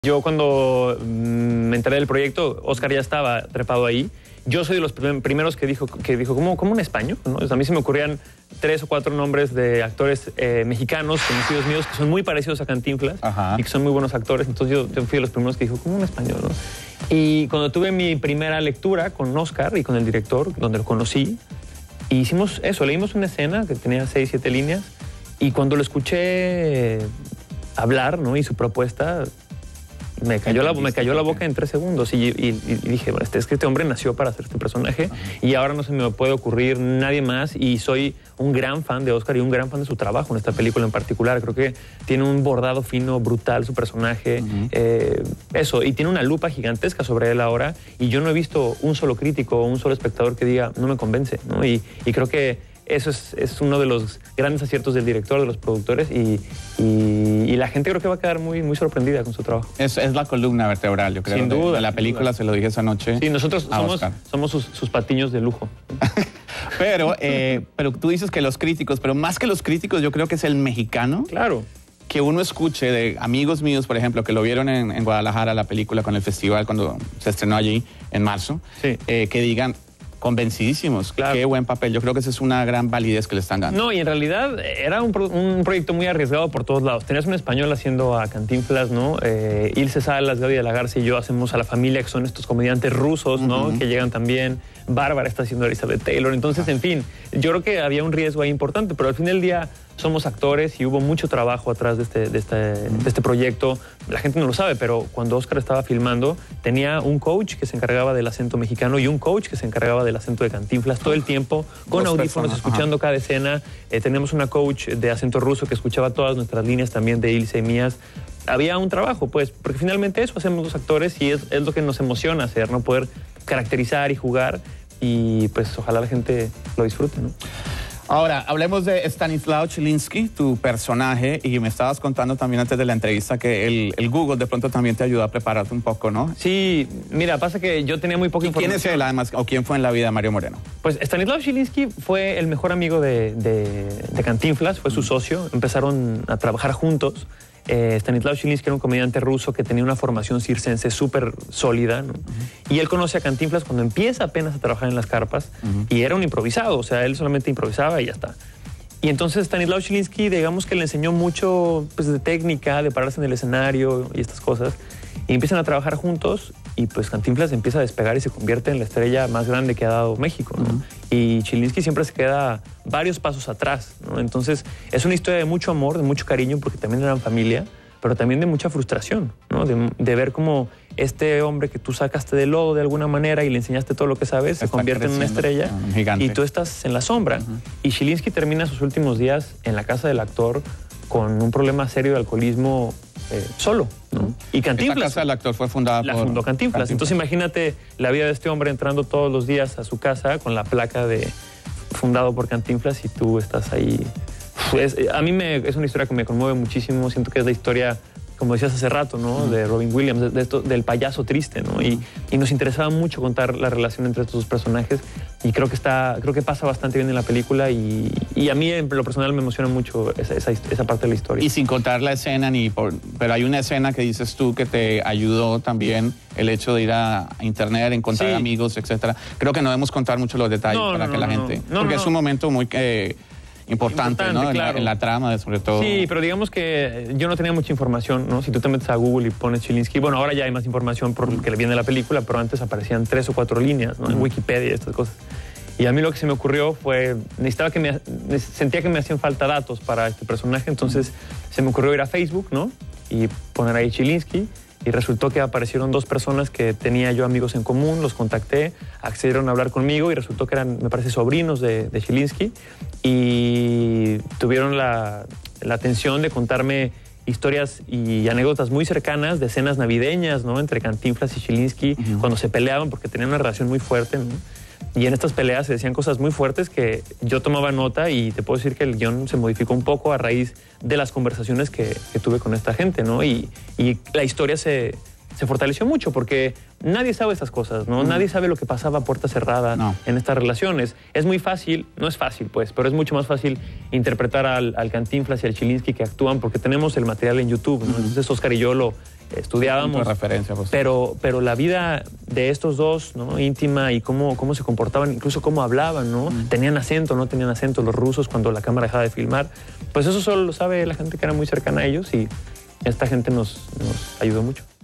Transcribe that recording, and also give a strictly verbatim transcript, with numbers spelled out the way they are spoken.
Yo cuando me enteré del proyecto, Oscar ya estaba trepado ahí. Yo soy de los primeros que dijo, que dijo ¿cómo, cómo un español? ¿No? O sea, a mí se me ocurrían tres o cuatro nombres de actores eh, mexicanos, conocidos míos, que son muy parecidos a Cantinflas. Ajá. Y que son muy buenos actores. Entonces yo, yo fui de los primeros que dijo, ¿cómo un español? ¿No? Y cuando tuve mi primera lectura con Oscar y con el director, donde lo conocí, hicimos eso, leímos una escena que tenía seis, siete líneas, y cuando lo escuché hablar, ¿no? Y su propuesta, me cayó, la, me cayó la boca en tres segundos y, y, y dije, bueno, este, es que este hombre nació para hacer este personaje. Ajá. Y ahora no se me puede ocurrir nadie más, y soy un gran fan de Oscar y un gran fan de su trabajo en esta película en particular. Creo que tiene un bordado fino, brutal su personaje, uh-huh. eh, eso, y tiene una lupa gigantesca sobre él ahora, y yo no he visto un solo crítico o un solo espectador que diga, no me convence, ¿no? Y, y creo que eso es, es uno de los grandes aciertos del director, de los productores, y, y, y la gente creo que va a quedar muy, muy sorprendida con su trabajo. Es, es la columna vertebral, yo creo. Sin duda. De, de la película, se lo dije esa noche. Sí, nosotros somos, somos sus, sus patiños de lujo. pero, eh, pero tú dices que los críticos, pero más que los críticos, yo creo que es el mexicano. Claro. Que uno escuche de amigos míos, por ejemplo, que lo vieron en, en Guadalajara, la película, con el festival, cuando se estrenó allí en marzo, sí. eh, que digan, convencidísimos, claro. Qué buen papel. Yo creo que esa es una gran validez que le están dando. No, y en realidad era un, pro, un proyecto muy arriesgado por todos lados. Tenías un español haciendo a Cantinflas, ¿no? Eh, Ilse Salas, Gaby de la Garza y yo hacemos a La Familia, que son estos comediantes rusos, ¿no? Uh-huh. Que llegan también. Bárbara está haciendo a Elizabeth Taylor. Entonces, uh-huh. en fin, yo creo que había un riesgo ahí importante, pero al fin del día somos actores y hubo mucho trabajo atrás de este, de, este, de este proyecto. La gente no lo sabe, pero cuando Oscar estaba filmando, tenía un coach que se encargaba del acento mexicano y un coach que se encargaba del acento de Cantinflas todo el tiempo, con Dos audífonos, personas, escuchando ajá. cada escena. Eh, tenemos una coach de acento ruso que escuchaba todas nuestras líneas también de Ilse y mías. Había un trabajo, pues, porque finalmente eso hacemos los actores y es, es lo que nos emociona hacer, ¿no? Poder caracterizar y jugar, y pues ojalá la gente lo disfrute, ¿no? Ahora, hablemos de Stanislaw Chilinski, tu personaje, y me estabas contando también antes de la entrevista que el, el Google de pronto también te ayudó a prepararte un poco, ¿no? Sí, mira, pasa que yo tenía muy poca ¿Y información. ¿Quién es él, además, o quién fue en la vida de Mario Moreno? Pues Stanislaw Chilinski fue el mejor amigo de, de, de Cantinflas, fue su socio, empezaron a trabajar juntos. Eh, Stanislaw Chilinski era un comediante ruso que tenía una formación circense súper sólida, ¿no? Uh-huh. Y él conoce a Cantinflas cuando empieza apenas a trabajar en las carpas, uh-huh. y era un improvisado, o sea, él solamente improvisaba y ya está. Y entonces Stanislaw Chilinski, digamos que le enseñó mucho, pues, de técnica, de pararse en el escenario y estas cosas, y empiezan a trabajar juntos, y pues Cantinflas empieza a despegar y se convierte en la estrella más grande que ha dado México, ¿no? Uh-huh. Y Chilinski siempre se queda varios pasos atrás, ¿no? Entonces es una historia de mucho amor, de mucho cariño, porque también eran familia, pero también de mucha frustración, ¿no? De, de ver cómo este hombre que tú sacaste del lodo de alguna manera y le enseñaste todo lo que sabes, se convierte en una estrella, un gigante, y tú estás en la sombra. Uh-huh. Y Chilinski termina sus últimos días en la casa del actor con un problema serio de alcoholismo, eh, solo, ¿no? Y Cantinflas... Esta casa del actor fue fundada la por... fundó Cantinflas. Cantinflas. Entonces imagínate la vida de este hombre entrando todos los días a su casa con la placa de fundado por Cantinflas, y tú estás ahí. Pues, a mí me, es una historia que me conmueve muchísimo. Siento que es la historia, como decías hace rato, ¿no? Uh-huh. De Robin Williams, de, de esto, del payaso triste, ¿no? Y, y nos interesaba mucho contar la relación entre estos dos personajes, y creo que está, creo que pasa bastante bien en la película, y, y a mí en lo personal me emociona mucho esa, esa, esa parte de la historia. Y sin contar la escena, ni por, pero hay una escena que dices tú que te ayudó también, el hecho de ir a internet, encontrar sí. amigos, etcétera. Creo que no debemos contar mucho los detalles no, para no, que la no, gente... No, porque no, es un momento muy... Eh, Importante, Importante, ¿no? Claro. En, la, en la trama, sobre todo. Sí, pero digamos que yo no tenía mucha información, ¿no? Si tú te metes a Google y pones Chilinski, bueno, ahora ya hay más información por lo que le viene de la película, pero antes aparecían tres o cuatro líneas, ¿no? En uh-huh. Wikipedia y estas cosas. Y a mí lo que se me ocurrió fue, necesitaba que me, sentía que me hacían falta datos para este personaje, entonces uh-huh. se me ocurrió ir a Facebook, ¿no? Y poner ahí Chilinski. Y resultó que aparecieron dos personas que tenía yo amigos en común, los contacté, accedieron a hablar conmigo, y resultó que eran, me parece, sobrinos de, de Chilinski, y tuvieron la, la atención de contarme historias y anécdotas muy cercanas de escenas navideñas, ¿no? Entre Cantinflas y Chilinski, uh-huh. cuando se peleaban, porque tenían una relación muy fuerte, ¿no? Y en estas peleas se decían cosas muy fuertes que yo tomaba nota, y te puedo decir que el guión se modificó un poco a raíz de las conversaciones que, que tuve con esta gente, ¿no? Y, y la historia se, se fortaleció mucho porque nadie sabe estas cosas, ¿no? Mm. Nadie sabe lo que pasaba a puerta cerrada no. en estas relaciones. Es muy fácil, no es fácil pues, pero es mucho más fácil interpretar al, al Cantinflas y al Chilinski que actúan porque tenemos el material en YouTube, ¿no? Mm. Entonces Oscar y yo lo estudiábamos. Referencia, pues. pero, pero la vida de estos dos, ¿no? Íntima, y cómo, cómo se comportaban, incluso cómo hablaban, ¿no? Mm. Tenían acento, no tenían acento los rusos cuando la cámara dejaba de filmar. Pues eso solo lo sabe la gente que era muy cercana a ellos, y esta gente nos, nos ayudó mucho.